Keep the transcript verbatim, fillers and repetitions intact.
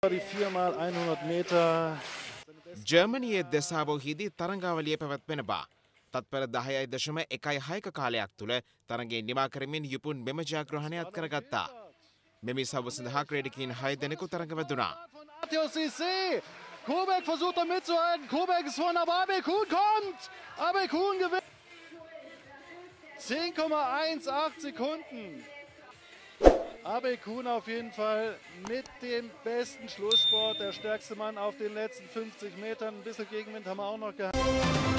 Die viermal hundert Meter. ජර්මනියේ දෙසාවෝහිදී තරංගාවලිය පැවැත්වෙන බා. තත්පර දහයයි දශම එකයි හයක කාලයක් තුළ තරගේ නිමා කරමින් යුපුන් මෙම ජයග්‍රහණය අත්කරගත්තා. මෙම ඉසව්ව සඳහා ක්‍රීඩකයින් හය දෙනෙකු තරඟ වැදුනා. Kobeck versucht er mitzuhalten. Kobeck ist vorne, aber Abekun kommt. Abekun gewinnt. zehn Komma achtzehn Sekunden. Abekun auf jeden Fall mit dem besten Schlusssport. Der stärkste Mann auf den letzten fünfzig Metern. Ein bisschen Gegenwind haben wir auch noch gehabt.